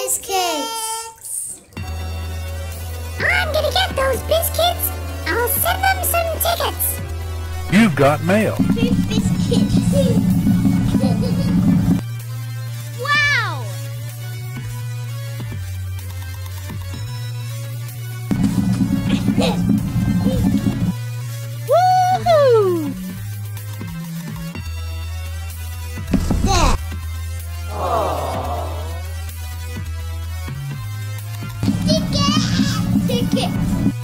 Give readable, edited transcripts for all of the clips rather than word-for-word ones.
biscuits. I'm gonna get those biscuits. I'll send them some tickets. You've got mail. Biscuits. Wow! Woohoo! There. Ticket.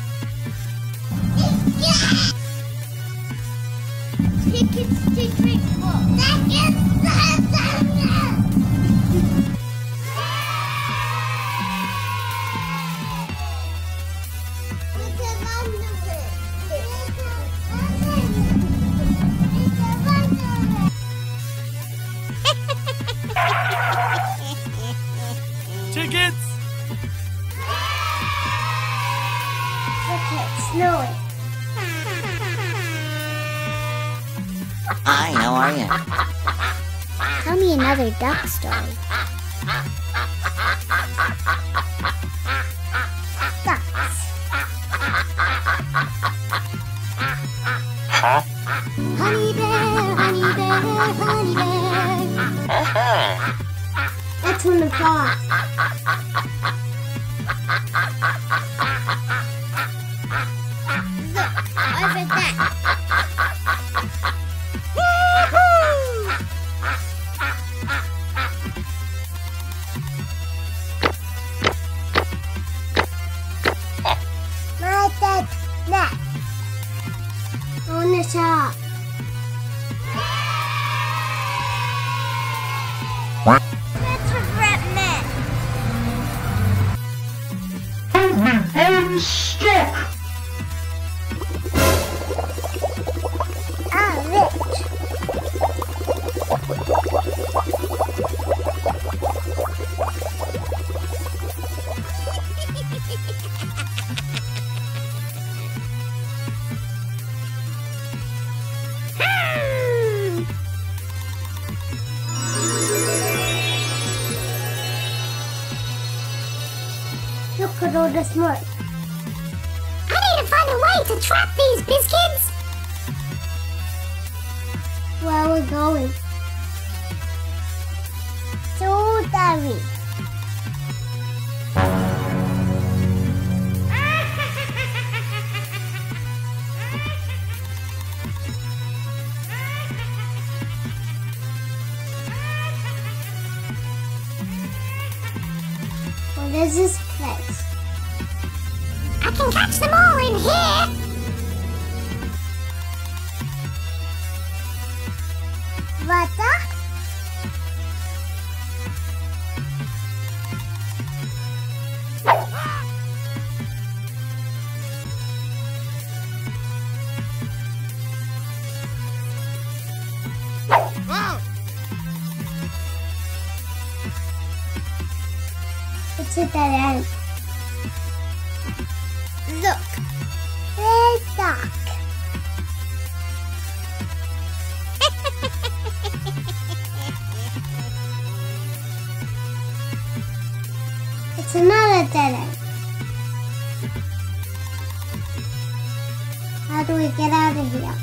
Tickets to drink more. Tickets! Okay, it's snowing. Hi, how are you? Tell me another duck story. Ducks. Huh? Honey bear, honey bear, honey bear. That's one of Fox. Look, over there. My dad's neck. On the shop. That's a rat net. I'm stuck! Ah, rich. Look at all the smoke. I need to find a way to trap these biscuits. Where are we going? To Daddy. What is this place? I can catch them all in here. Water? It's a dead end. Look, red duck. It's another dead end. How do we get out of here?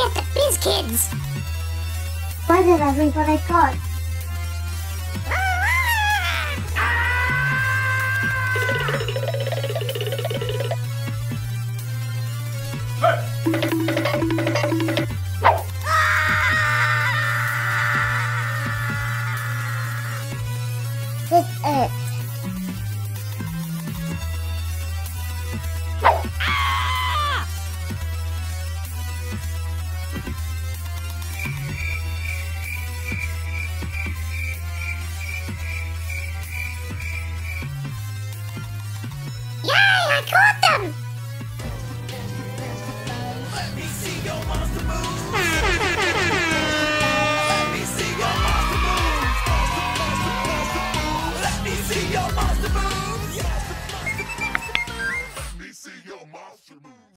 get the Biz Kids. What did everybody got? This it. Yay, I caught them! Let me see your monster moves.